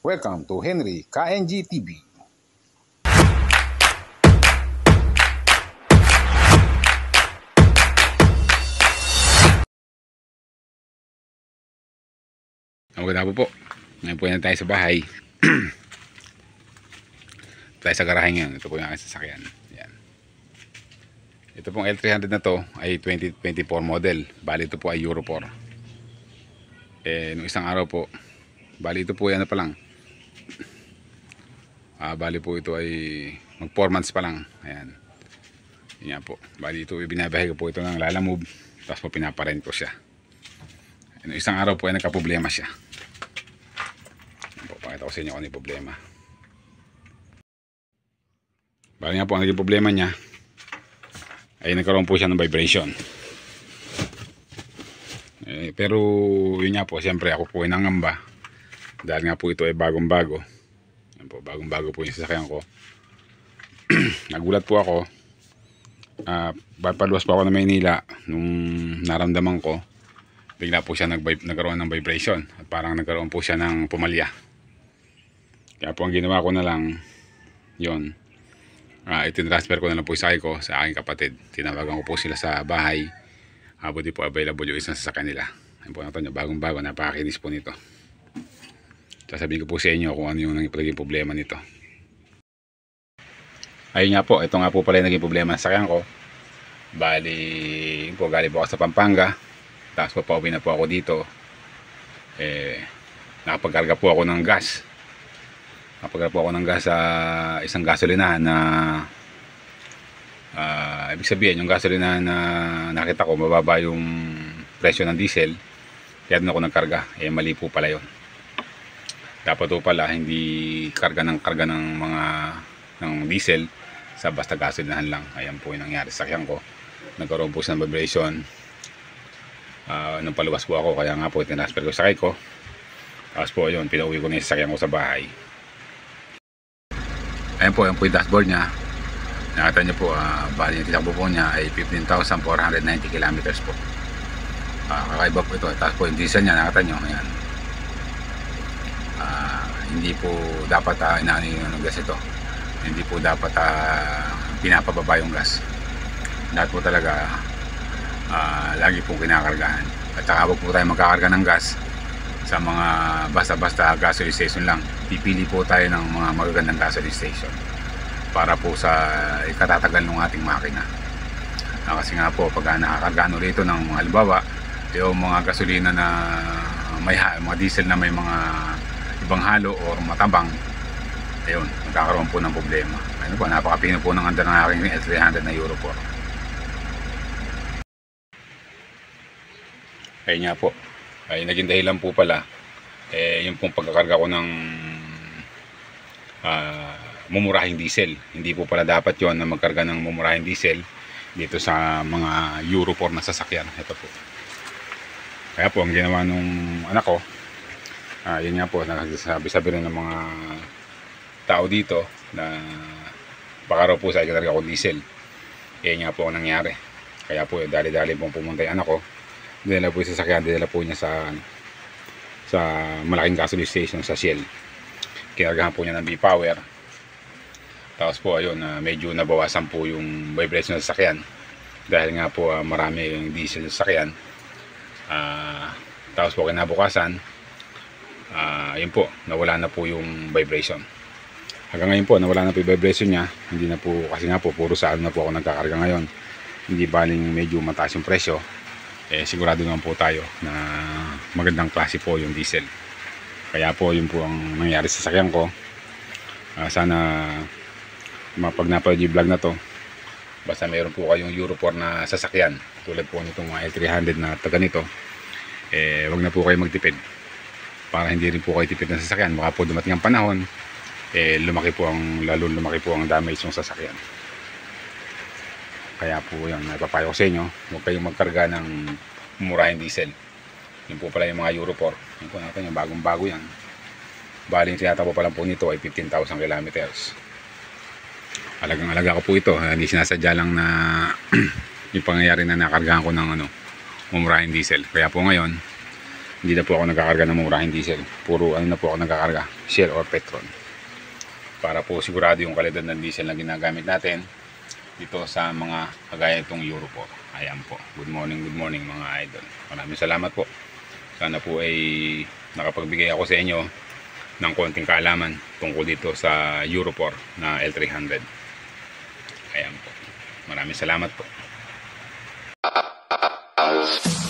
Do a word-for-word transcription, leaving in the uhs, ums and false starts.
Welcome to Henry K N G T V. Maganda po po. Ngayon po yan tayo sa bahay. Tayo sa garahe ngayon. Ito po yung aking sasakyan. Yan. Ito pong L three hundred na to ay twenty twenty-four model. Bali ito po ay Euro four. Eh, nung isang araw po, bali ito po yan na pa lang. Ah, bali po ito ay mag four months pa lang. Ayan. Yan po. Bali ito, binabahay ko po ito ng Lalamove. Tapos po pinaparent ko siya. Nung isang araw po ay nagka-problema siya. Yan po, pakita ko sa inyo kung ano yung problema. Bali nga po, ang naging problema niya ay nagkaroon po siya ng vibration. Eh, pero yun nga po, siyempre ako po ay nangamba. Dahil nga po ito ay bagong-bago. Po, bagong bago po yung sasakyan ko. Nagulat po ako, uh, papaluwas po ako ng Maynila nung naramdaman ko, bigla po siya nag nagkaroon ng vibration at parang nagkaroon po siya ng pumalya. Kaya po ang ginawa ko na lang yun, uh, itinransfer ko na lang po sa ko sa aking kapatid. Tinawagan ko po sila sa bahay, uh, buti po available yung isang sasakyan nila. Ayun po, natin, bagong bago, napakakinis po nito. Sasabihin ko po sa inyo kung ano yung naging problema nito. Ayun nga po, ito nga po pala yung naging problema sa sakyan ko. Bali, po, galing po ako sa Pampanga. Tapos po pauwi na po ako dito. Eh, nakapagkarga po ako ng gas. Nakapagkarga po ako ng gas sa isang gasolinahan na uh, ibig sabihin, yung gasolinahan na nakita ko, mababa yung presyo ng diesel. Kaya doon ako nagkarga. Eh, mali po pala yun. Dapat po pala hindi karga ng karga ng mga ng diesel sa basta gasolinahan lang. Ayan po yung nangyari sa sakyan ko. Nagkaroon po siya ng vibration. Uh, nung paluwas po ako, kaya nga po tinasper ko sa sakay ko. Tapos po yun, pinauwi ko na yung sakyan ko sa bahay. Ayan po, ayan po yung dashboard niya. Nakita niyo po, uh, bali yung titakbo po niya ay fifteen thousand four hundred ninety kilometers po. Uh, kakaiba po ito. Tapos po yung diesel niya, nakita niyo. Ayan. Uh, hindi po dapat uh, inaano yung gas ito, hindi po dapat uh, pinapababa yung gas. Dapat po talaga uh, lagi po kinakargahan. At saka huwag po tayo magkakarga ng gas sa mga basta-basta gasoline station lang. Pipili po tayo ng mga magagandang gasoline station para po sa ikatatagal ng ating makina. Uh, kasi nga po pag nakakargaan ulit ito ng mga halimbawa yung mga gasolina na may mga diesel na may mga ibang halo o matabang, ayun, magkakaroon po ng problema. Ayun po, napakapino po ng andar ng aking L three hundred na Euro four. Ayun nga po, ay naging dahilan po pala eh, yung pong pagkakarga ko ng uh, mumurahing diesel. Hindi po pala dapat yon na magkarga ng mumurahing diesel dito sa mga Euro four na sasakyan. Ito po. Kaya po, ang ginawa nung anak ko, Ah, yun nga po, nagsasabi-sabi rin ng mga tao dito na baka raw po sa ikarga ko diesel. Yan nga po ang nangyari. Kaya po, dali-dali pong pumunta yung anak ko. Dinala po yung sasakyan, dinala po niya sa sa malaking gasoline station sa Shell. Kinargahan po niya ng V-Power. Tapos po, ayun, uh, medyo nabawasan po yung vibration ng sasakyan. Dahil nga po, uh, marami yung diesel sa sasakyan. Uh, tapos po, kinabukasan, Uh, yun po, nawala na po yung vibration. Hanggang ngayon po, nawala na po yung vibration niya. Hindi na po, kasi nga po, puro saan na po ako nagkakarga ngayon. Hindi baling medyo mataas yung presyo. Eh, sigurado naman po tayo na magandang klase po yung diesel. Kaya po, yun po ang nangyari sa sasakyan ko. Uh, sana, mapag napanood yung vlog na to, basta mayroon po kayong Euro four na sasakyan, tulad po nitong mga L three hundred na taga nito, eh, wag na po kayo magtipid. Para hindi rin po kayo tipid ng sasakyan. Baka po dumating ang panahon, eh, lumaki po ang, lalo lumaki po ang damage ng sasakyan. Kaya po yan, napapayo ko sa inyo, huwag kayong magkarga ng murahing diesel. Yun po pala yung mga Euro four. Yun po natin, yung bagong bago yan. Baling tiyata po pala po nito ay fifteen thousand kilometers. Alagang alaga ko po ito. Hindi sinasadya lang na yung pangyayari na nakargahan ko ng ano, mumurahing diesel. Kaya po ngayon, Hindi na po ako nagkakarga ng murahing diesel. Puro ano na po ako nagkakarga, Shell or Petron. Para po sigurado yung kalidad ng diesel na ginagamit natin dito sa mga kagaya itong Euro four. Ayan po. Good morning, good morning mga idol. Maraming salamat po. Sana po ay nakapagbigay ako sa inyo ng konting kaalaman tungkol dito sa Euro four na L three hundred. Ayan po. Maraming salamat po.